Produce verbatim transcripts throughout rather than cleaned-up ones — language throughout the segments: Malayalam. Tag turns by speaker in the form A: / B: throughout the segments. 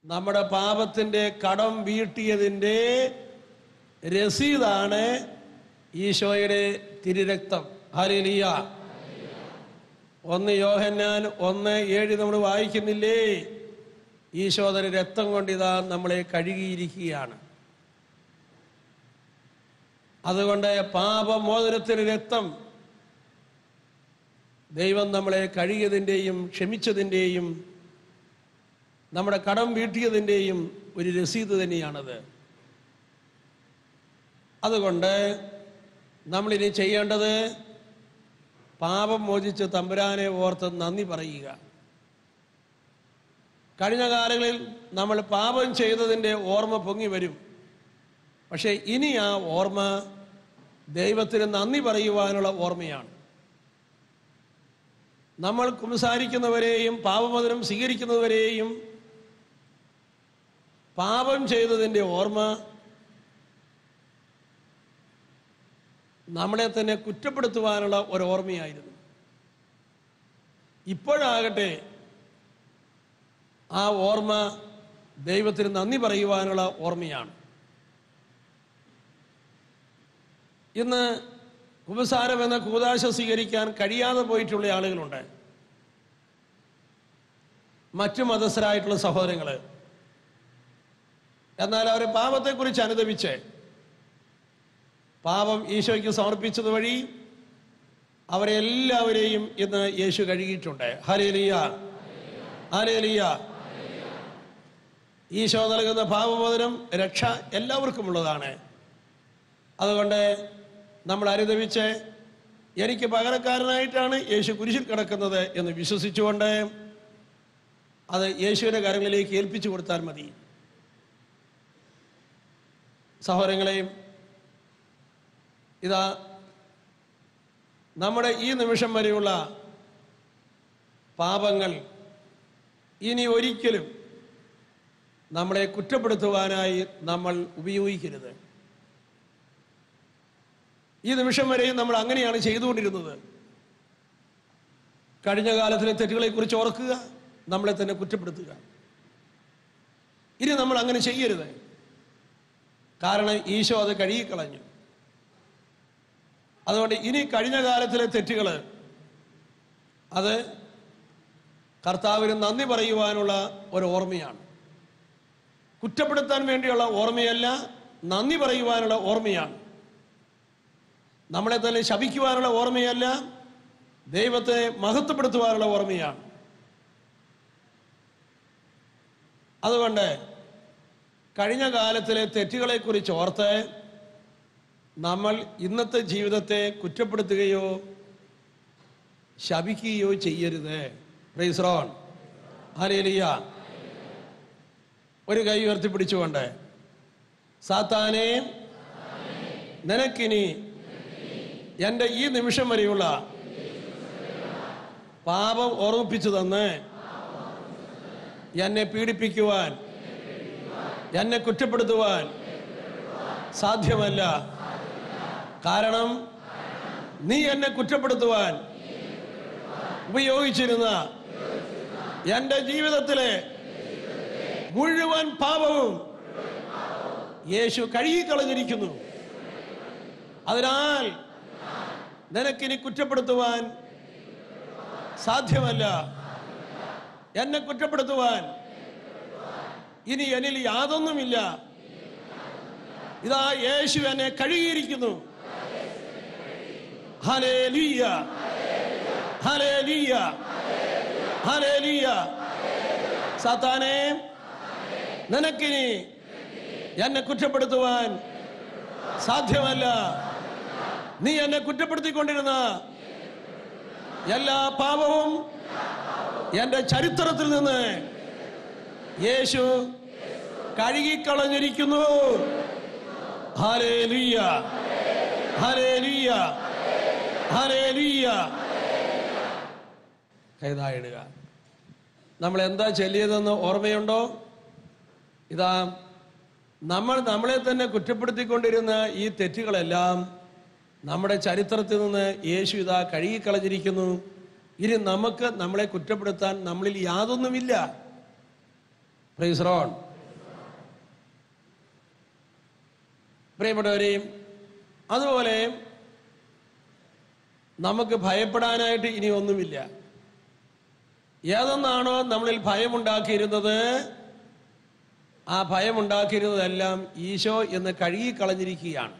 A: നമ്മുടെ പാപത്തിന്റെ കടം വീട്ടിയതിൻ്റെ രസീതാണ് ഈശോയുടെ തിരുരക്തം. ഹല്ലേലൂയ. ഒന്ന് യോഹന്നാൻ ഒന്ന് ഏഴ് നമ്മൾ വായിക്കുന്നില്ലേ? ഈശോയുടെ രക്തം കൊണ്ടിതാ നമ്മളെ കഴുകിയിരിക്കുകയാണ്. അതുകൊണ്ട് പാപമോചനത്തിന് രക്തം ദൈവം നമ്മളെ കഴുകിയതിൻ്റെയും ക്ഷമിച്ചതിൻ്റെയും നമ്മുടെ കടം വീട്ടിയതിൻ്റെയും ഒരു രസീത് തന്നെയാണത്. അതുകൊണ്ട് നമ്മളിനി ചെയ്യേണ്ടത് പാപം മോചിച്ച് തമ്പുരാനെ ഓർത്ത് നന്ദി പറയുക. കഴിഞ്ഞ കാലങ്ങളിൽ നമ്മൾ പാപം ചെയ്തതിൻ്റെ ഓർമ്മ പൊങ്ങി വരും. പക്ഷേ ഇനി ആ ഓർമ്മ ദൈവത്തിന് നന്ദി പറയുവാനുള്ള ഓർമ്മയാണ്. നമ്മൾ കുമ്പസാരിക്കുന്നവരെയും പാപമോചനം സ്വീകരിക്കുന്നവരെയും പാപം ചെയ്തതിൻ്റെ ഓർമ്മ നമ്മളെ തന്നെ കുറ്റപ്പെടുത്തുവാനുള്ള ഒരു ഓർമ്മയായിരുന്നു. ഇപ്പോഴാകട്ടെ ആ ഓർമ്മ ദൈവത്തിന് നന്ദി പറയുവാനുള്ള ഓർമ്മയാണ്. ഇന്ന് കുമ്പസാരം എന്ന കൂദാശ സ്വീകരിക്കാൻ കഴിയാതെ പോയിട്ടുള്ള ആളുകളുണ്ട്. മറ്റു മതസ്ഥരായിട്ടുള്ള സഹോദരങ്ങൾ. എന്നാൽ അവർ പാപത്തെക്കുറിച്ച് അനുദപിച്ച് പാപം ഈശോയ്ക്ക് സമർപ്പിച്ചത് വഴി അവരെ എല്ലാവരെയും ഇന്ന് യേശു കഴുകിയിട്ടുണ്ട്. Hallelujah, hallelujah. ഈശോ നൽകുന്ന പാപമോചനം രക്ഷ എല്ലാവർക്കും ഉള്ളതാണ്. അതുകൊണ്ട് നമ്മൾ അനുദപിച്ച് എനിക്ക് പകരക്കാരനായിട്ടാണ് യേശു കുരിശിൽ കിടക്കുന്നത് എന്ന് വിശ്വസിച്ചുകൊണ്ട് അത് യേശുവിൻ്റെ കരങ്ങളിലേക്ക് ഏൽപ്പിച്ചു കൊടുത്താൽ മതി. സഹോദരങ്ങളെയും, ഇതാ നമ്മുടെ ഈ നിമിഷം വരെയുള്ള പാപങ്ങൾ ഇനി ഒരിക്കലും നമ്മളെ കുറ്റപ്പെടുത്തുവാനായി നമ്മൾ ഉപയോഗിക്കരുത്. ഈ നിമിഷം വരെയും നമ്മൾ അങ്ങനെയാണ് ചെയ്തുകൊണ്ടിരുന്നത്. കഴിഞ്ഞ കാലത്തിലെ തെറ്റുകളെക്കുറിച്ച് ഓർക്കുക, നമ്മളെ തന്നെ കുറ്റപ്പെടുത്തുക. ഇനി നമ്മൾ അങ്ങനെ ചെയ്യരുത്. കാരണം ഈശോ അത് കഴുകിക്കളഞ്ഞു. അതുകൊണ്ട് ഇനി കഴിഞ്ഞ കാലത്തിലെ തെറ്റുകൾ അത് കർത്താവിന് നന്ദി പറയുവാനുള്ള ഒരു ഓർമ്മയാണ്. കുറ്റപ്പെടുത്താൻ വേണ്ടിയുള്ള ഓർമ്മയല്ല, നന്ദി പറയുവാനുള്ള ഓർമ്മയാണ്. നമ്മളെ തന്നെ ശപിക്കുവാനുള്ള ഓർമ്മയല്ല, ദൈവത്തെ മഹത്വപ്പെടുത്തുവാനുള്ള ഓർമ്മയാണ്. അതുകൊണ്ട് കഴിഞ്ഞ കാലത്തിലെ തെറ്റുകളെക്കുറിച്ച് ഓർത്ത് നമ്മൾ ഇന്നത്തെ ജീവിതത്തെ കുറ്റപ്പെടുത്തുകയോ ശപിക്കുകയോ ചെയ്യരുത്. Praise the Lord, hallelujah. ഒരു കൈ ഉയർത്തിപ്പിടിച്ചുകൊണ്ട്, സാത്താനെ, നിനക്കിനി എൻ്റെ ഈ നിമിഷം വരെയുള്ള പാപം ഓർമ്മിപ്പിച്ചു തന്ന് എന്നെ പീഡിപ്പിക്കുവാൻ, എന്നെ കുറ്റപ്പെടുത്തുവാൻ സാധ്യമല്ല. കാരണം നീ എന്നെ കുറ്റപ്പെടുത്തുവാൻ ഉപയോഗിച്ചിരുന്ന എൻ്റെ ജീവിതത്തിലെ മുഴുവൻ പാപവും യേശു കഴുകിക്കളഞ്ഞിരിക്കുന്നു. അതിനാൽ നിനക്കിനി കുറ്റപ്പെടുത്തുവാൻ സാധ്യമല്ല. എന്നെ കുറ്റപ്പെടുത്തുവാൻ ഇനി എന്നിൽ യാതൊന്നുമില്ല. ഇതാ യേശു എന്നെ കഴുകിയിരിക്കുന്നു. Hallelujah, hallelujah, hallelujah. സാത്താനെ, നിനക്കിനി എന്നെ കുറ്റപ്പെടുത്തുവാൻ സാധ്യമല്ല. നീ എന്നെ കുറ്റപ്പെടുത്തിക്കൊണ്ടിരുന്ന എല്ലാ പാപവും എൻ്റെ ചരിത്രത്തിൽ നിന്ന് യേശു കഴുകിക്കളഞ്ഞിരിക്കുന്നു. Hallelujah, hallelujah, hallelujah. കൈതായിടുക. നമ്മൾ എന്താ ചൊല്ലിയതെന്ന് ഓർമ്മയുണ്ടോ? ഇതാ നമ്മൾ നമ്മളെ തന്നെ കുറ്റപ്പെടുത്തിക്കൊണ്ടിരുന്ന ഈ തെറ്റുകളെല്ലാം നമ്മുടെ ചരിത്രത്തിൽ നിന്ന് യേശു ഇതാ കഴുകിക്കളഞ്ഞിരിക്കുന്നു. ഇനി നമുക്ക് നമ്മളെ കുറ്റപ്പെടുത്താൻ നമ്മളിൽ യാതൊന്നുമില്ല. Price the Lord. പ്രിയപ്പെട്ടവരെയും, അതുപോലെ നമുക്ക് ഭയപ്പെടാനായിട്ട് ഇനി ഒന്നുമില്ല. ഏതെന്നാണോ നമ്മളിൽ ഭയമുണ്ടാക്കിയിരുന്നത്, ആ ഭയമുണ്ടാക്കിയിരുന്നതെല്ലാം ഈശോ എന്ന് കഴുകിക്കളഞ്ഞിരിക്കുകയാണ്.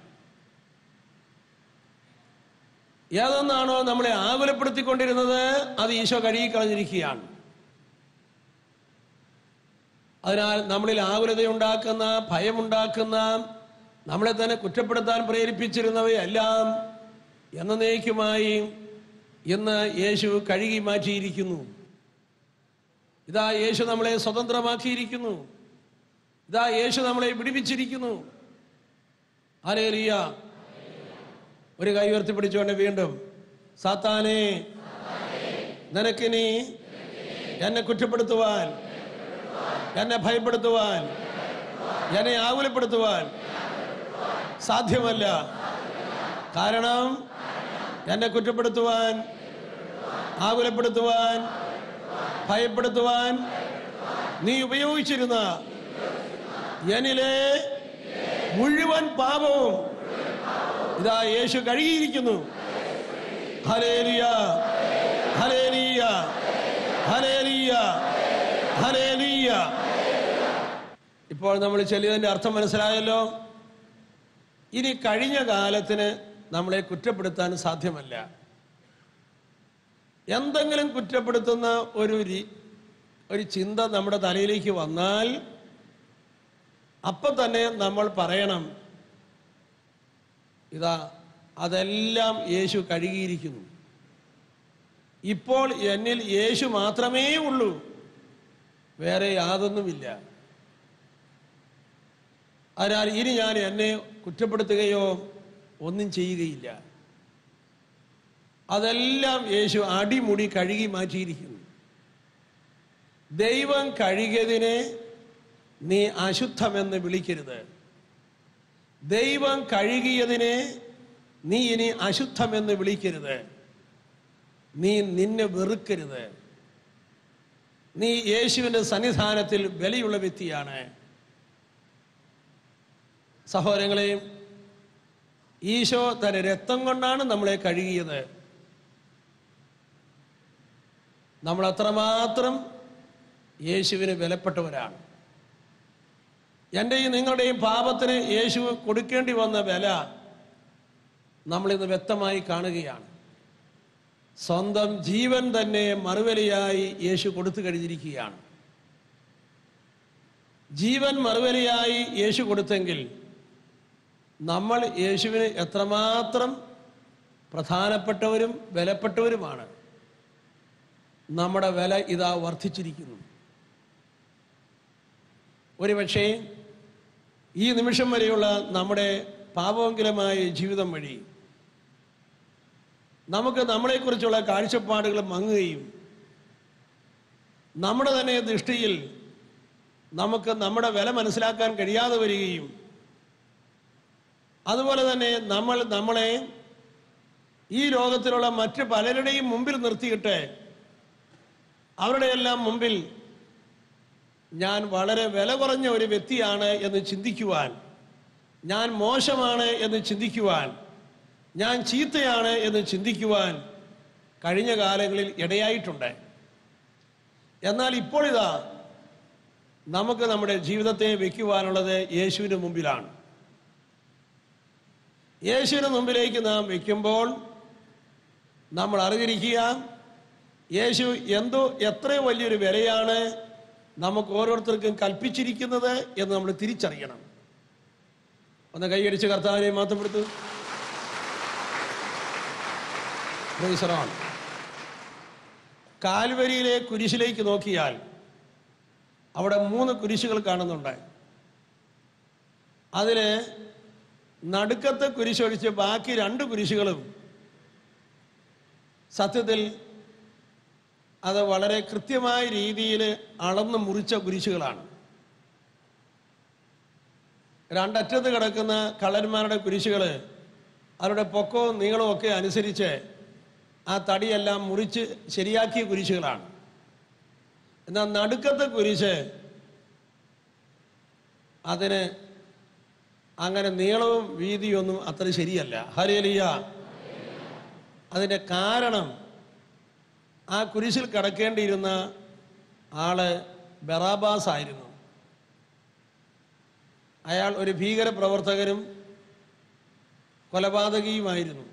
A: ഏതെന്നാണോ നമ്മളെ ആകുലപ്പെടുത്തിക്കൊണ്ടിരുന്നത്, അത് ഈശോ കഴുകിക്കളഞ്ഞിരിക്കുകയാണ്. അതിനാൽ നമ്മളിൽ ആകുലതയുണ്ടാക്കുന്ന, ഭയമുണ്ടാക്കുന്ന, നമ്മളെ തന്നെ കുറ്റപ്പെടുത്താൻ പ്രേരിപ്പിച്ചിരുന്നവയെല്ലാം എന്നേക്കുമായി ഇന്ന് യേശു കഴുകി മാറ്റിയിരിക്കുന്നു. ഇതാ യേശു നമ്മളെ സ്വതന്ത്രമാക്കിയിരിക്കുന്നു. ഇതാ യേശു നമ്മളെ വിടുവിച്ചിരിക്കുന്നു. ഹല്ലേലൂയ. ഒരു കൈ ഉയർത്തി പിടിച്ചുകൊണ്ട് വീണ്ടും, സാത്താനേ, നിനക്കിനി എന്നെ കുറ്റപ്പെടുത്തുവാൻ, എന്നെ ഭയപ്പെടുത്തുവാൻ, എന്നെ ആകുലപ്പെടുത്തുവാൻ സാധ്യമല്ല. കാരണം എന്നെ കുറ്റപ്പെടുത്തുവാൻ, ആകുലപ്പെടുത്തുവാൻ, ഭയപ്പെടുത്തുവാൻ നീ ഉപയോഗിച്ചിരുന്ന എന്നിലെ മുഴുവൻ പാപവും ഇതാ യേശു കഴുകിയിരിക്കുന്നു. Hallelujah, hallelujah, hallelujah, hallelujah. ഇപ്പോൾ നമ്മൾ ചൊല്ലിയതിന്റെ അർത്ഥം മനസ്സിലായല്ലോ. ഇനി കഴിഞ്ഞ കാലത്തിന് നമ്മളെ കുറ്റപ്പെടുത്താൻ സാധ്യമല്ല. എന്തെങ്കിലും കുറ്റപ്പെടുത്തുന്ന ഒരു ഒരു ചിന്ത നമ്മുടെ തലയിലേക്ക് വന്നാൽ അപ്പം തന്നെ നമ്മൾ പറയണം, ഇതാ അതെല്ലാം യേശു കഴുകിയിരിക്കുന്നു. ഇപ്പോൾ എന്നിൽ യേശു മാത്രമേ ഉള്ളൂ, വേറെ യാതൊന്നുമില്ല. അതിനാൽ ഇനി ഞാൻ എന്നെ കുറ്റപ്പെടുത്തുകയോ ഒന്നും ചെയ്യുകയില്ല. അതെല്ലാം യേശു അടിമുടി കഴുകി മാറ്റിയിരിക്കുന്നു. ദൈവം കഴുകിയതിനെ നീ അശുദ്ധമെന്ന് വിളിക്കരുത്. ദൈവം കഴുകിയതിനെ നീ ഇനി അശുദ്ധമെന്ന് വിളിക്കരുത്. നീ നിന്നെ വെറുക്കരുത്. നീ യേശുവിൻ്റെ സന്നിധാനത്തിൽ വിലയുള്ള വ്യക്തിയാണ്. സഹോദരങ്ങളെയും, ഈശോ തന്റെ രക്തം കൊണ്ടാണ് നമ്മളെ കഴുകിയത്. നമ്മൾ അത്രമാത്രം യേശുവിന് വിലപ്പെട്ടവരാണ്. എൻ്റെയും നിങ്ങളുടെയും പാപത്തിന് യേശു കൊടുക്കേണ്ടി വന്ന വില നമ്മളിന്ന് വ്യക്തമായി കാണുകയാണ്. സ്വന്തം ജീവൻ തന്നെ മറുവിലയായി യേശു കൊടുത്തു കഴിഞ്ഞിരിക്കുകയാണ്. ജീവൻ മറുവിലയായി യേശു കൊടുത്തെങ്കിൽ നമ്മൾ യേശുവിന് എത്രമാത്രം പ്രധാനപ്പെട്ടവരും വിലപ്പെട്ടവരുമാണ്. നമ്മുടെ വില ഇതാ വർദ്ധിച്ചിരിക്കുന്നു. ഒരുപക്ഷേ ഈ നിമിഷം വരെയുള്ള നമ്മുടെ പാപമംഗലമായ ജീവിതം വഴി നമുക്ക് നമ്മളെക്കുറിച്ചുള്ള കാഴ്ചപ്പാടുകൾ മങ്ങുകയും നമ്മുടെ തന്നെ ദൃഷ്ടിയിൽ നമുക്ക് നമ്മുടെ വില മനസ്സിലാക്കാൻ കഴിയാതെ വരികയും അതുപോലെ തന്നെ നമ്മൾ നമ്മളെ ഈ ലോകത്തിലുള്ള മറ്റ് പലരുടെയും മുമ്പിൽ നിർത്തിയിട്ട് അവരുടെ എല്ലാം മുമ്പിൽ ഞാൻ വളരെ വില കുറഞ്ഞ ഒരു വ്യക്തിയാണ് എന്ന് ചിന്തിക്കുവാൻ, ഞാൻ മോശമാണ് എന്ന് ചിന്തിക്കുവാൻ, ഞാൻ ചീത്തയാണ് എന്ന് ചിന്തിക്കുവാൻ കഴിഞ്ഞ കാലങ്ങളിൽ ഇടയായിട്ടുണ്ട്. എന്നാൽ ഇപ്പോൾ ഇതാ നമുക്ക് നമ്മുടെ ജീവിതത്തെ വയ്ക്കുവാനുള്ളത് യേശുവിന് മുമ്പിലാണ്. യേശുവിന് മുമ്പിലേക്ക് നാം വയ്ക്കുമ്പോൾ നമ്മൾ അറിഞ്ഞിരിക്കുക, യേശു എന്തോ എത്ര വലിയൊരു വിലയാണ് നമുക്ക് ഓരോരുത്തർക്കും കൽപ്പിച്ചിരിക്കുന്നത് എന്ന് നമ്മൾ തിരിച്ചറിയണം. ഒന്ന് കൈയടിച്ച് കർത്താവിനെ മാത്രപ്പെടുത്തു. കാൽവരിയിലെ കുരിശിലേക്ക് നോക്കിയാൽ അവിടെ മൂന്ന് കുരിശുകൾ കാണുന്നുണ്ട്. അതില് നടുക്കത്തെ കുരിശൊഴിച്ച് ബാക്കി രണ്ട് കുരിശുകളും സത്യത്തിൽ അത് വളരെ കൃത്യമായ രീതിയിൽ അളന്ന് മുറിച്ച കുരിശുകളാണ്. രണ്ടറ്റത്ത് കിടക്കുന്ന കള്ളന്മാരുടെ കുരിശുകൾ അവരുടെ പൊക്കവും നീളവും ഒക്കെ അനുസരിച്ച് ആ തടിയെല്ലാം മുറിച്ച് ശരിയാക്കിയ കുരിശുകളാണ്. എന്നാൽ നടുക്കത്തെ കുരിശ് അതിന് അങ്ങനെ നീളവും വീതിയൊന്നും അത്ര ശരിയല്ല. ഹല്ലേലൂയ. അതിൻ്റെ കാരണം ആ കുരിശിൽ കിടക്കേണ്ടിയിരുന്ന ആള് ബറാബാസ് ആയിരുന്നു. അയാൾ ഒരു ഭീകര പ്രവർത്തകനും കൊലപാതകിയുമായിരുന്നു.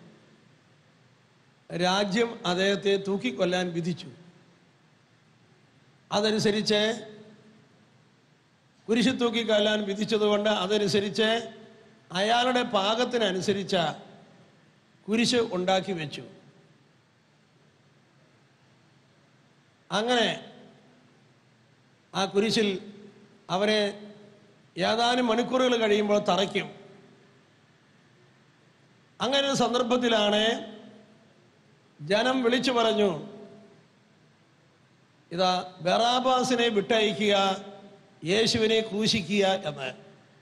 A: രാജ്യം അദ്ദേഹത്തെ തൂക്കിക്കൊല്ലാൻ വിധിച്ചു. അതനുസരിച്ച് കുരിശിൽ തൂക്കിക്കൊല്ലാൻ വിധിച്ചതുകൊണ്ട് അതനുസരിച്ച് അയാളുടെ പാകത്തിനനുസരിച്ച കുരിശ് ഉണ്ടാക്കി വെച്ചു. അങ്ങനെ ആ കുരിശിൽ അവരെ ഏതാനും മണിക്കൂറുകൾ കഴിയുമ്പോൾ തറയ്ക്കും. അങ്ങനെ ഒരു സന്ദർഭത്തിലാണ് ജനം വിളിച്ചു പറഞ്ഞു, ഇതാ ബറാബാസിനെ വിട്ടയക്കുക, യേശുവിനെ ക്രൂശിക്കുക എന്ന്.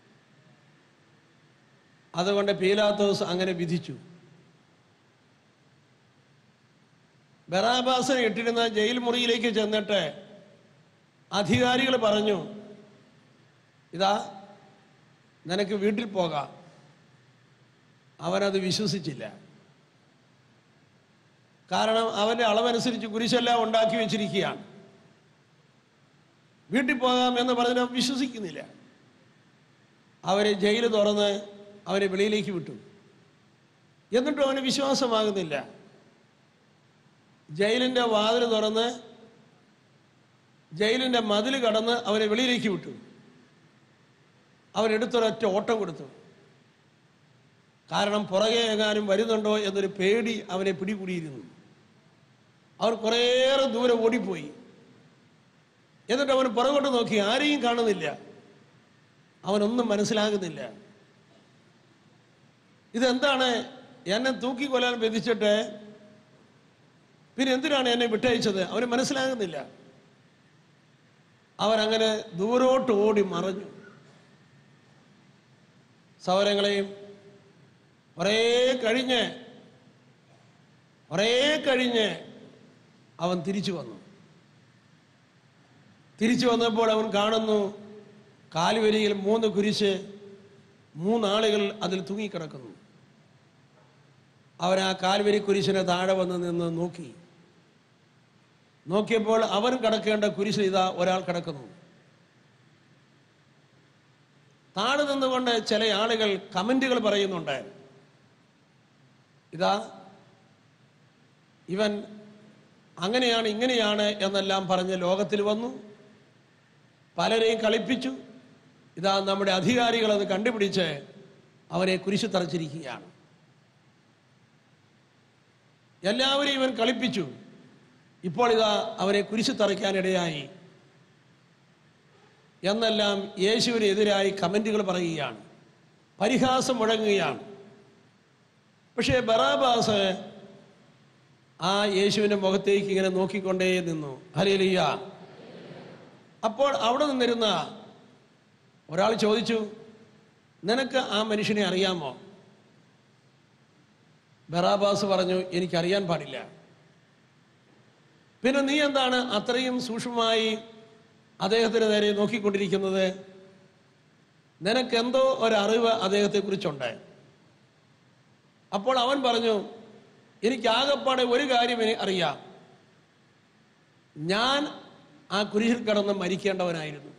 A: അതുകൊണ്ട് പീലാത്തോസ് അങ്ങനെ വിധിച്ചു. ബറാബാസിനെ ഇട്ടിരുന്ന ജയിൽ മുറിയിലേക്ക് ചെന്നിട്ട് അധികാരികൾ പറഞ്ഞു, ഇതാ നിനക്ക് വീട്ടിൽ പോകാം. അവനത് വിശ്വസിച്ചില്ല. കാരണം അവൻ്റെ അളവനുസരിച്ച് കുരിശെല്ലാം ഉണ്ടാക്കി വെച്ചിരിക്കുകയാണ്. വീട്ടിൽ പോകാം എന്ന് പറഞ്ഞാൽ വിശ്വസിക്കുന്നില്ല. അവരെ ജയിൽ തുറന്ന് അവരെ വെളിയിലേക്ക് വിട്ടു. എന്നിട്ടും അവന് വിശ്വാസമാകുന്നില്ല. ജയിലിൻ്റെ വാതിൽ തുറന്ന് ജയിലിൻ്റെ മതിൽ കടന്ന് അവരെ വെളിയിലേക്ക് വിട്ടു. അവരെടുത്തൊരൊറ്റ ഓട്ടം കൊടുത്തു. കാരണം പുറകെ എങ്ങാനും വരുന്നുണ്ടോ എന്നൊരു പേടി അവനെ പിടികൂടിയിരുന്നു. അവർ കുറേയേറെ ദൂരെ ഓടിപ്പോയി. എന്നിട്ട് അവൻ പുറകോട്ട് നോക്കി, ആരെയും കാണുന്നില്ല. അവനൊന്നും മനസ്സിലാകുന്നില്ല. ഇതെന്താണ്? എന്നെ തൂക്കിക്കൊല്ലാൻ വിധിച്ചിട്ട് പിന്നെ എന്തിനാണ് എന്നെ വിട്ടയച്ചത്? അവന് മനസ്സിലാകുന്നില്ല. അവനങ്ങനെ ദൂരോട്ട് ഓടി മറഞ്ഞു. സഹോദരങ്ങളെയും കുറേ കഴിഞ്ഞ് കുറേ കഴിഞ്ഞ് അവൻ തിരിച്ചു വന്നു. തിരിച്ചു വന്നപ്പോൾ അവൻ കാണുന്നു, കാൽവരിയിൽ മൂന്ന് കുരിശ്, മൂന്നാളുകൾ അതിൽ തൂങ്ങിക്കിടക്കുന്നു. അവൻ ആ കാൽവരി കുരിശിനെ താഴെ വന്ന് നിന്ന് നോക്കി. നോക്കിയപ്പോൾ അവൻ കിടക്കേണ്ട കുരിശിൽ ഇതാ ഒരാൾ കിടക്കുന്നു. താഴെ നിന്നുകൊണ്ട് ചില ആളുകൾ കമന്റുകൾ പറയുന്നുണ്ട്. ഇതാ ഇവൻ അങ്ങനെയാണ് ഇങ്ങനെയാണ് എന്നെല്ലാം പറഞ്ഞ് ലോകത്തിൽ വന്നു, പലരെയും കളിപ്പിച്ചു. ഇതാ നമ്മുടെ അധികാരികൾ അത് കണ്ടുപിടിച്ച് അവരെ കുരിശ് തറച്ചിരിക്കുകയാണ്. എല്ലാവരെയും ഇവൻ കളിപ്പിച്ചു. ഇപ്പോൾ ഇതാ അവരെ കുരിശ് തറയ്ക്കാനിടയായി എന്നെല്ലാം യേശുവിനെതിരായി കമന്റുകൾ പറയുകയാണ്, പരിഹാസം മുഴങ്ങുകയാണ്. പക്ഷേ ബറാബാസ് ആ യേശുവിൻ്റെ മുഖത്തേക്ക് ഇങ്ങനെ നോക്കിക്കൊണ്ടേ നിന്നു. ഹല്ലേലൂയ. അപ്പോൾ അവിടെ നിന്നിരുന്ന ഒരാൾ ചോദിച്ചു, നിനക്ക് ആ മനുഷ്യനെ അറിയാമോ? ബറാബാസ് പറഞ്ഞു, എനിക്കറിയാൻ പാടില്ല. പിന്നെ നീ എന്താണ് അത്രയും സൂക്ഷ്മമായി അദ്ദേഹത്തിന് നേരെ നോക്കിക്കൊണ്ടിരിക്കുന്നത്? നിനക്കെന്തോ ഒരറിവ് അദ്ദേഹത്തെക്കുറിച്ചുണ്ട്. അപ്പോൾ അവൻ പറഞ്ഞു, എനിക്കാകപ്പാടെ ഒരു കാര്യം അറിയാം, ഞാൻ ആ കുരിശിൽ കിടന്ന് മരിക്കേണ്ടവനായിരുന്നു.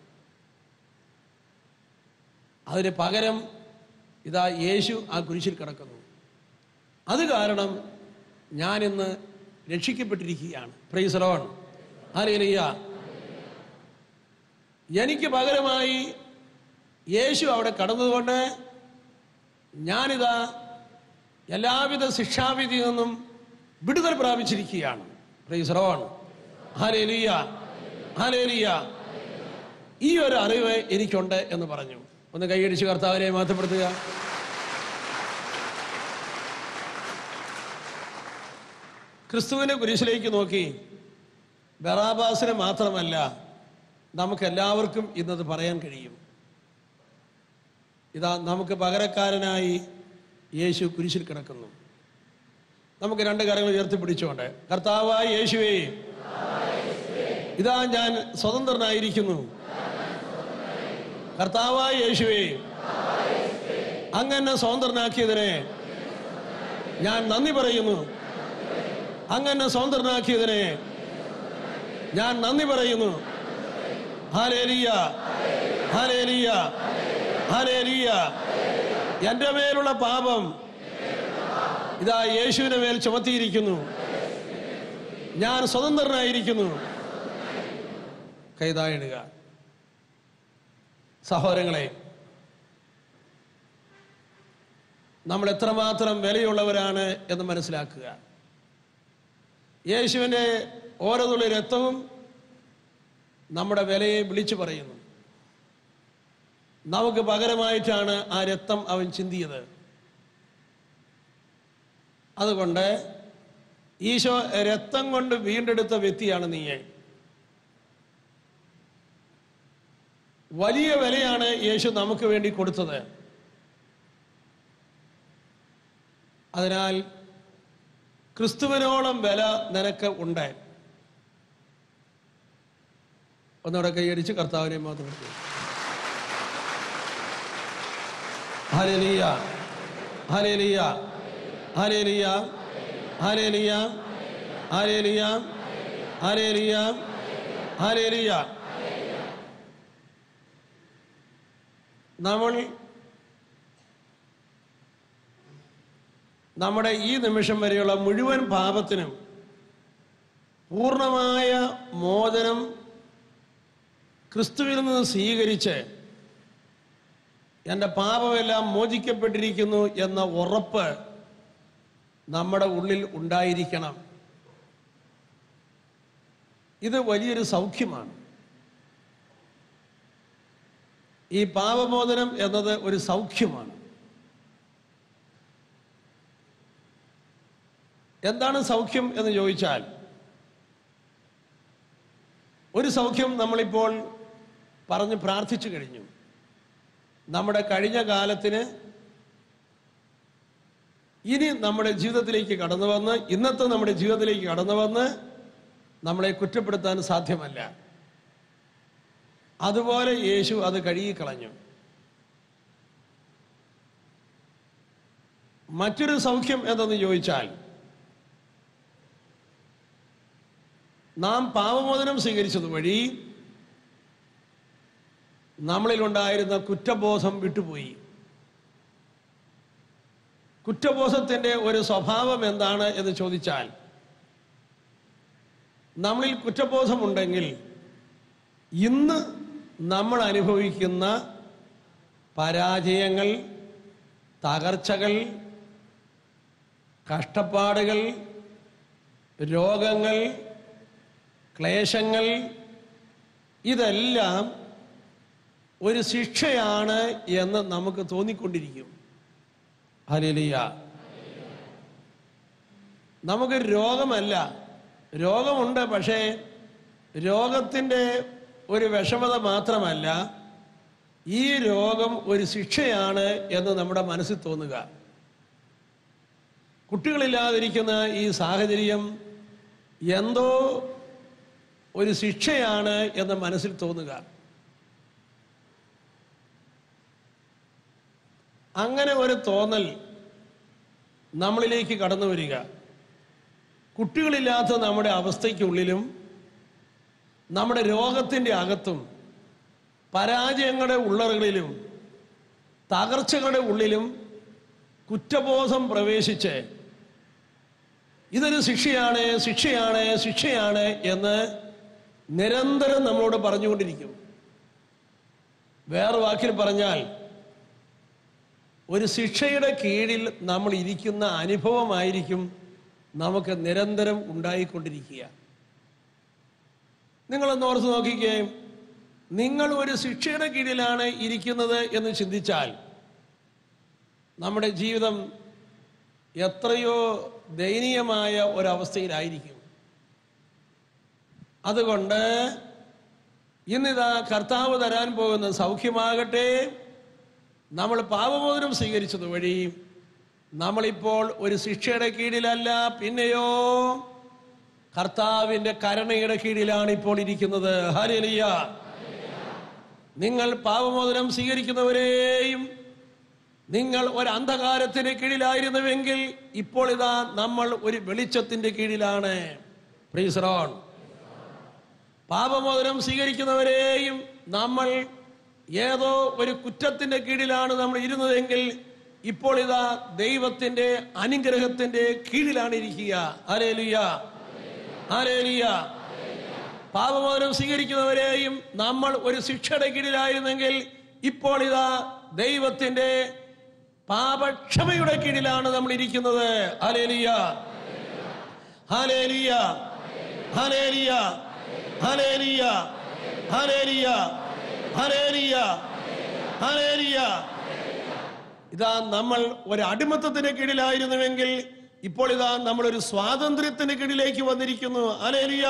A: അതിന് പകരം ഇതാ യേശു ആ കുരിശിൽ കിടക്കുന്നു. അത് കാരണം ഞാനിന്ന് രക്ഷിക്കപ്പെട്ടിരിക്കുകയാണ്. Praise the Lord. ഹല്ലേലൂയ. എനിക്ക് പകരമായി യേശു അവിടെ കടന്നതുകൊണ്ട് ഞാനിതാ എല്ലാവിധ ശിക്ഷാവിധിയിൽ നിന്നും വിടുതൽ പ്രാപിച്ചിരിക്കുകയാണ്. Praise the Lord. Hallelujah. Hallelujah. ഈ ഒരു അറിവ് എനിക്കുണ്ട് എന്ന് പറഞ്ഞു. ഒന്ന് കൈയടിച്ച് കർത്താവിനെ മഹത്വപ്പെടുത്തുക. ക്രിസ്തുവിനെ കുരിശിലേക്ക് നോക്കി ബറാബാസിനെ മാത്രമല്ല നമുക്കെല്ലാവർക്കും ഇന്നത് പറയാൻ കഴിയും. ഇതാ നമുക്ക് പകരക്കാരനായി യേശു കുരിശിൽ കിടക്കുന്നു. നമുക്ക് രണ്ട് കരങ്ങൾ ഉയർത്തിപ്പിടിച്ചുകൊണ്ട്, കർത്താവായ യേശുവേ, ഇതാ ഞാൻ സ്വതന്ത്രനായിരിക്കുന്നു, കർത്താവായ യേശുവേ, അങ്ങെന്നെ സ്വതന്ത്രനാക്കിയതിനെ ഞാൻ നന്ദി പറയുന്നു. അങ്ങെന്നെ സ്വതന്ത്രനാക്കിയതിനെ ഞാൻ നന്ദി പറയുന്നു. Hallelujah, hallelujah, hallelujah. എൻ്റെ മേലുള്ള പാപം ഇതാ യേശുവിന്റെ മേൽ ചുമത്തിയിരിക്കുന്നു. ഞാൻ സ്വതന്ത്രനായിരിക്കുന്നു. കൈതായിടുക. സഹോദരങ്ങളെ, നമ്മൾ എത്രമാത്രം വിലയുള്ളവരാണ് എന്ന് മനസ്സിലാക്കുക. യേശുവിൻ്റെ ഓരോ തുള്ളി രക്തവും നമ്മുടെ വിലയെ വിളിച്ചു പറയുന്നു. നമുക്ക് പകരമായിട്ടാണ് ആ രക്തം അവൻ ചിന്തിയത്. അതുകൊണ്ട് ഈശോ രക്തം കൊണ്ട് വീണ്ടെടുത്ത വ്യക്തിയാണ് നീ. വലിയ വിലയാണ് യേശു നമുക്ക് വേണ്ടി കൊടുത്തത്. അതിനാൽ ക്രിസ്തുവിനോളം വില നിനക്ക് ഉണ്ട്. ഒന്നുകൂടെ കൈയടിച്ച് കർത്താവിനെ മാത്രം. Hallelujah, hallelujah, hallelujah, hallelujah, hallelujah, hallelujah, hallelujah. നമ്മൾ നമ്മുടെ ഈ നിമിഷം വരെയുള്ള മുഴുവൻ പാപത്തിനും പൂർണ്ണമായ മോചനം ക്രിസ്തുവിൽ നിന്ന് സ്വീകരിച്ച് എൻ്റെ പാപമെല്ലാം മോചിക്കപ്പെട്ടിരിക്കുന്നു എന്ന ഉറപ്പ് നമ്മുടെ ഉള്ളിൽ ഉണ്ടായിരിക്കണം. ഇത് വലിയൊരു സൗഖ്യമാണ്. ഈ പാപമോചനം എന്നത് ഒരു സൗഖ്യമാണ്. എന്താണ് സൗഖ്യം എന്ന് ചോദിച്ചാൽ, ഒരു സൗഖ്യം നമ്മളിപ്പോൾ പറഞ്ഞ് പ്രാർത്ഥിച്ചു കഴിഞ്ഞു. നമ്മുടെ കഴിഞ്ഞ കാലത്തിന് ഇനി നമ്മുടെ ജീവിതത്തിലേക്ക് കടന്നു വന്ന് ഇന്നത്തെ നമ്മുടെ ജീവിതത്തിലേക്ക് കടന്നു വന്ന് നമ്മളെ കുറ്റപ്പെടുത്താൻ സാധ്യമല്ല. അതുപോലെ യേശു അത് കഴുകിക്കളഞ്ഞു. മറ്റൊരു സൗഖ്യം എന്തെന്ന് ചോദിച്ചാൽ, നാം പാപമോചനം സ്വീകരിച്ചത് വഴി നമ്മളിലുണ്ടായിരുന്ന കുറ്റബോധം വിട്ടുപോയി. കുറ്റബോധത്തിൻ്റെ ഒരു സ്വഭാവം എന്താണ് എന്ന് ചോദിച്ചാൽ, നമ്മളിൽ കുറ്റബോധമുണ്ടെങ്കിൽ ഇന്ന് നമ്മൾ അനുഭവിക്കുന്ന പരാജയങ്ങൾ, തകർച്ചകൾ, കഷ്ടപ്പാടുകൾ, രോഗങ്ങൾ, ക്ലേശങ്ങൾ, ഇതെല്ലാം ഒരു ശിക്ഷയാണ് എന്ന് നമുക്ക് തോന്നിക്കൊണ്ടിരിക്കും. ഹല്ലേലൂയ. നമുക്ക് രോഗമല്ല, രോഗമുണ്ട്. പക്ഷേ രോഗത്തിൻ്റെ ഒരു വിഷമത മാത്രമല്ല, ഈ രോഗം ഒരു ശിക്ഷയാണ് എന്ന് നമ്മുടെ മനസ്സിൽ തോന്നുക. കുട്ടികളില്ലാതിരിക്കുന്ന ഈ സാഹചര്യം എന്തോ ഒരു ശിക്ഷയാണ് എന്ന് മനസ്സിൽ തോന്നുക. അങ്ങനെ ഒരു തോന്നൽ നമ്മളിലേക്ക് കടന്നു വരിക. കുട്ടികളില്ലാത്ത നമ്മുടെ അവസ്ഥയ്ക്കുള്ളിലും നമ്മുടെ രോഗത്തിൻ്റെ അകത്തും പരാജയങ്ങളുടെ ഉള്ളറകളിലും തകർച്ചകളുടെ ഉള്ളിലും കുറ്റബോധം പ്രവേശിച്ച് ഇതൊരു ശിക്ഷയാണ്, ശിക്ഷയാണ്, ശിക്ഷയാണ് എന്ന് നിരന്തരം നമ്മളോട് പറഞ്ഞുകൊണ്ടിരിക്കും. വേറെ വാക്കിൽ പറഞ്ഞാൽ, ഒരു ശിക്ഷയുടെ കീഴിൽ നമ്മൾ ഇരിക്കുന്ന അനുഭവമായിരിക്കും നമുക്ക് നിരന്തരം ഉണ്ടായിക്കൊണ്ടിരിക്കുക. നിങ്ങളൊന്ന് ഓർത്ത് നോക്കിക്കേ, നിങ്ങൾ ഒരു ശിക്ഷയുടെ കീഴിലാണ് ഇരിക്കുന്നത് എന്ന് ചിന്തിച്ചാൽ നമ്മുടെ ജീവിതം എത്രയോ ദയനീയമായ ഒരവസ്ഥയിലായിരിക്കും. അതുകൊണ്ട് ഇന്നിതാ കർത്താവ് തരാൻ പോകുന്ന സൗഖ്യമാകട്ടെ, നമ്മൾ പാപമോചനം സ്വീകരിച്ചത് വഴി നമ്മളിപ്പോൾ ഒരു ശിക്ഷയുടെ കീഴിലല്ല, പിന്നെയോ കർത്താവിൻ്റെ കരുണയുടെ കീഴിലാണ് ഇപ്പോൾ ഇരിക്കുന്നത്. ഹല്ലേലൂയ. നിങ്ങൾ പാപമോചനം സ്വീകരിക്കുന്നവരെയും നിങ്ങൾ ഒരു അന്ധകാരത്തിന് കീഴിലായിരുന്നുവെങ്കിൽ ഇപ്പോൾ ഇതാ നമ്മൾ ഒരു വെളിച്ചത്തിന്റെ കീഴിലാണ്. Praise the Lord. പാപമോചനം സ്വീകരിക്കുന്നവരെയും നമ്മൾ ഏതോ ഒരു കുറ്റത്തിന്റെ കീഴിലാണ് നമ്മൾ ഇരുന്നതെങ്കിൽ ഇപ്പോൾ ഇതാ ദൈവത്തിന്റെ അനുഗ്രഹത്തിന്റെ കീഴിലാണ് ഇരിക്കുക. Hallelujah, hallelujah. പാപമോചനം സ്വീകരിക്കുന്നവരെയും നമ്മൾ ഒരു ശിക്ഷയുടെ കീഴിലായിരുന്നെങ്കിൽ ഇപ്പോൾ ഇതാ ദൈവത്തിന്റെ പാപക്ഷമയുടെ കീഴിലാണ് നമ്മൾ ഇരിക്കുന്നത്. Hallelujah, hallelujah, hallelujah, hallelujah, hallelujah, hallelujah, hallelujah. ഇതാ നമ്മൾ ഒരു അടിമത്തത്തിന്റെ കീഴിലായിരുന്നുവെങ്കിൽ ഇപ്പോൾ ഇതാ നമ്മൾ ഒരു സ്വാതന്ത്ര്യത്തിന്റെ കീഴിലേക്ക് വന്നിരിക്കുന്നു. ഹല്ലേലൂയ.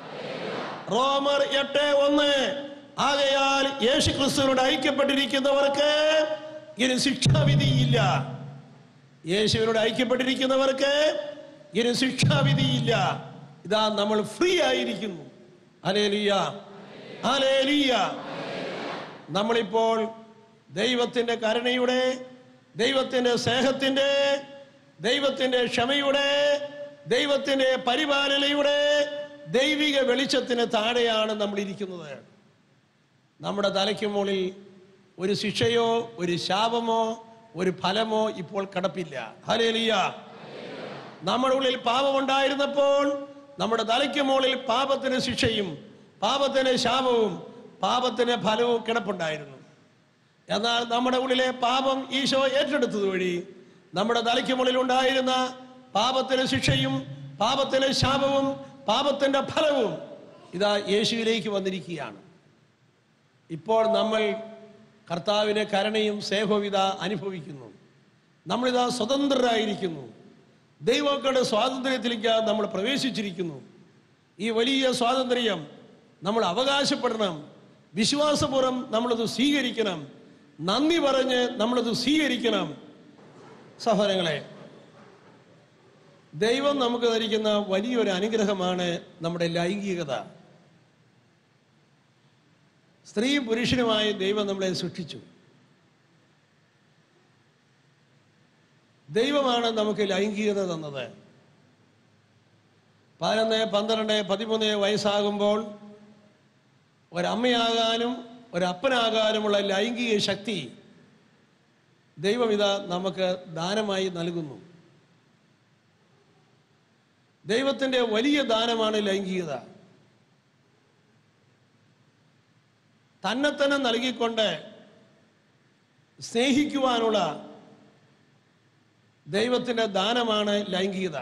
A: റോമർ എട്ട് ഒന്ന്. ആകയാൽ യേശു ക്രിസ്തുവിനോട് ഐക്യപ്പെട്ടിരിക്കുന്നവർക്ക് ഇനി ശിക്ഷാവിധിയില്ല. യേശുവിനോട് ഐക്യപ്പെട്ടിരിക്കുന്നവർക്ക് ഇനി ശിക്ഷാവിധിയില്ല. ഇതാ നമ്മൾ ഫ്രീ ആയിരിക്കുന്നു. Hallelujah, hallelujah. നമ്മളിപ്പോൾ ദൈവത്തിന്റെ കരുണയുടെ, ദൈവത്തിന്റെ സ്നേഹത്തിന്റെ, ദൈവത്തിന്റെ ക്ഷമയുടെ, ദൈവത്തിന്റെ പരിപാലനയുടെ ദൈവിക വെളിച്ചത്തിന് താഴെയാണ് നമ്മൾ ഇരിക്കുന്നത്. നമ്മുടെ തലയ്ക്ക് മുകളിൽ ഒരു ശിക്ഷയോ ഒരു ശാപമോ ഒരു ഫലമോ ഇപ്പോൾ കിടപ്പില്ല. ഹല്ലേലൂയ. നമ്മുടെ ഉള്ളിൽ പാപമുണ്ടായിരുന്നപ്പോൾ നമ്മുടെ തലയ്ക്ക് മുകളിൽ പാപത്തിന് ശിക്ഷയും പാപത്തിന് ശാപവും പാപത്തിന് ഫലവും കിടപ്പുണ്ടായിരുന്നു. എന്നാൽ നമ്മുടെ ഉള്ളിലെ പാപം ഈശോ ഏറ്റെടുത്തത് വഴി നമ്മുടെ തലയ്ക്ക് മുകളിൽ ഉണ്ടായിരുന്ന പാപത്തിന് ശിക്ഷയും പാപത്തിന് ശാപവും പാപത്തിന്റെ ഫലവും ഇതാ യേശുവിലേക്ക് വന്നിരിക്കുകയാണ്. ഇപ്പോൾ നമ്മൾ കർത്താവിന്റെ കരുണയും സ്നേഹവും ഇതാ അനുഭവിക്കുന്നു. നമ്മളിതാ സ്വതന്ത്രരായിരിക്കുന്നു. ദൈവങ്ങളുടെ സ്വാതന്ത്ര്യത്തിലേക്ക് നമ്മൾ പ്രവേശിച്ചിരിക്കുന്നു. ഈ വലിയ സ്വാതന്ത്ര്യം നമ്മൾ അവകാശപ്പെടണം. വിശ്വാസപൂർവ്വം നമ്മളത് സ്വീകരിക്കണം. നന്ദി പറഞ്ഞ് നമ്മളത് സ്വീകരിക്കണം. സഹോദരങ്ങളെ, ദൈവം നമുക്ക് തരിക്കുന്ന വലിയൊരു അനുഗ്രഹമാണ് നമ്മുടെ ലൈംഗികത. സ്ത്രീയും പുരുഷനുമായി ദൈവം നമ്മളെ സൃഷ്ടിച്ചു. ദൈവമാണ് നമുക്ക് ലൈംഗികത തന്നത്. പതിനൊന്ന് പന്ത്രണ്ട് പതിമൂന്ന് വയസ്സാകുമ്പോൾ ഒരമ്മയാകാനും ഒരപ്പനാകാനുമുള്ള ലൈംഗിക ശക്തി ദൈവം ഇതാ നമുക്ക് ദാനമായി നൽകുന്നു. ദൈവത്തിൻ്റെ വലിയ ദാനമാണ് ലൈംഗികത. തന്നെ തന്നെ നൽകിക്കൊണ്ട് സ്നേഹിക്കുവാനുള്ള ദൈവത്തിൻ്റെ ദാനമാണ് ലൈംഗികത.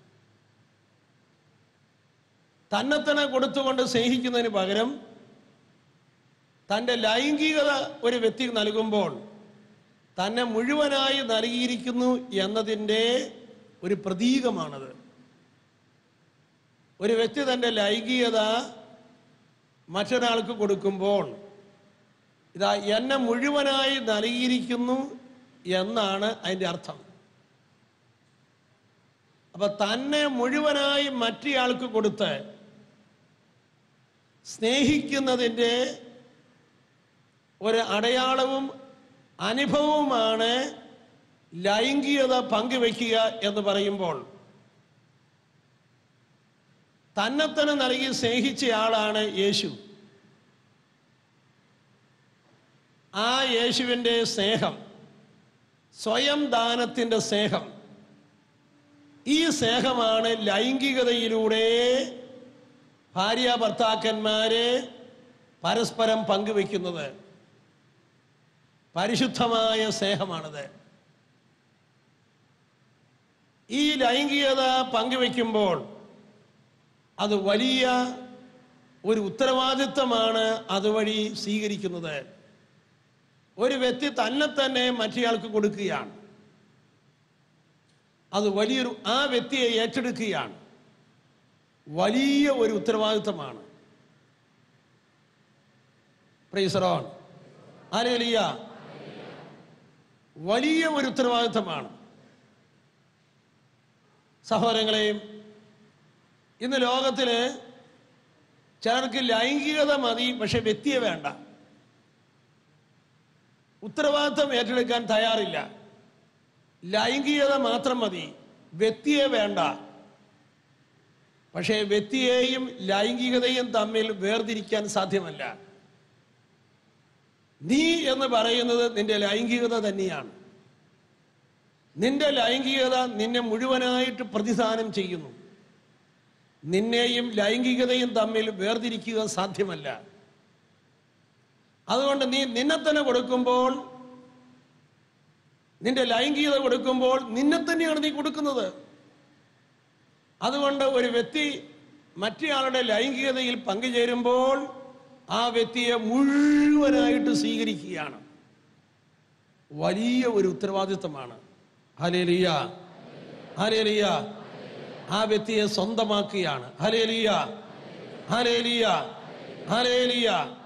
A: തന്നെ തന്നെ കൊടുത്തുകൊണ്ട് സ്നേഹിക്കുന്നതിന് പകരം തൻ്റെ ലൈംഗികത ഒരു വ്യക്തി നൽകുമ്പോൾ തന്നെ മുഴുവനായി നൽകിയിരിക്കുന്നു എന്നതിൻ്റെ ഒരു പ്രതീകമാണത്. ഒരു വ്യക്തി തൻ്റെ ലൈംഗികത മറ്റൊരാൾക്ക് കൊടുക്കുമ്പോൾ ഇതാ എന്നെ മുഴുവനായി നൽകിയിരിക്കുന്നു എന്നാണ് അതിൻ്റെ അർത്ഥം. അപ്പൊ തന്നെ മുഴുവനായി മറ്റേയാൾക്ക് കൊടുത്ത് സ്നേഹിക്കുന്നതിൻ്റെ ഒരു അടയാളവും അനുഭവവുമാണ് ലൈംഗികത പങ്കുവെക്കുക എന്ന് പറയുമ്പോൾ. തന്നെ തന്നെ നൽകി സ്നേഹിച്ചയാളാണ് യേശു. ആ യേശുവിൻ്റെ സ്നേഹം, സ്വയം ദാനത്തിൻ്റെ സ്നേഹം, ഈ സ്നേഹമാണ് ലൈംഗികതയിലൂടെ ഭാര്യ ഭർത്താക്കന്മാരെ പരസ്പരം പങ്കുവെക്കുന്നത്. പരിശുദ്ധമായ സ്നേഹമാണത്. ഈ ലൈംഗികത പങ്കുവെക്കുമ്പോൾ അത് വലിയ ഒരു ഉത്തരവാദിത്തമാണ് അതുവഴി സ്വീകരിക്കുന്നത്. ഒരു വ്യക്തി തന്നെ തന്നെ മറ്റേയാൾക്ക് കൊടുക്കുകയാണ്. അത് വലിയൊരു ആ വ്യക്തിയെ ഏറ്റെടുക്കുകയാണ്. വലിയ ഒരു ഉത്തരവാദിത്തമാണ്. Praise the Lord. ഹല്ലേലൂയ. വലിയ ഒരു ഉത്തരവാദിത്തമാണ്. സഹോദരങ്ങളെയും, ഇന്ന് ലോകത്തില് ചിലർക്ക് ലൈംഗികത മതി, പക്ഷെ വ്യക്തിയെ വേണ്ട. ഉത്തരവാദിത്വം ഏറ്റെടുക്കാൻ തയ്യാറില്ല. ലൈംഗികത മാത്രം മതി, വ്യക്തിയെ വേണ്ട. പക്ഷേ വ്യക്തിയെയും ലൈംഗികതയും തമ്മിൽ വേർതിരിക്കാൻ സാധ്യമല്ല. നീ എന്ന് പറയുന്നത് നിന്റെ ലൈംഗികത തന്നെയാണ്. നിന്റെ ലൈംഗികത നിന്നെ മുഴുവനായിട്ട് പ്രതിദാനം ചെയ്യുന്നു. നിന്നെയും ലൈംഗികതയും തമ്മിൽ വേർതിരിക്കുക സാധ്യമല്ല. അതുകൊണ്ട് നീ നിന്നെ തന്നെ കൊടുക്കുമ്പോൾ, നിന്റെ ലൈംഗികത കൊടുക്കുമ്പോൾ നിന്നെ തന്നെയാണ് നീ കൊടുക്കുന്നത്. അതുകൊണ്ട് ഒരു വ്യക്തി മറ്റേയാളുടെ ലൈംഗികതയിൽ പങ്കുചേരുമ്പോൾ ആ വ്യക്തിയെ മുഴുവനായിട്ട് സ്വീകരിക്കുകയാണ്. വലിയ ഒരു ഉത്തരവാദിത്വമാണ്. Hallelujah, hallelujah. ആ വ്യക്തിയെ സ്വന്തമാക്കുകയാണ്. Hallelujah, hallelujah, hallelujah.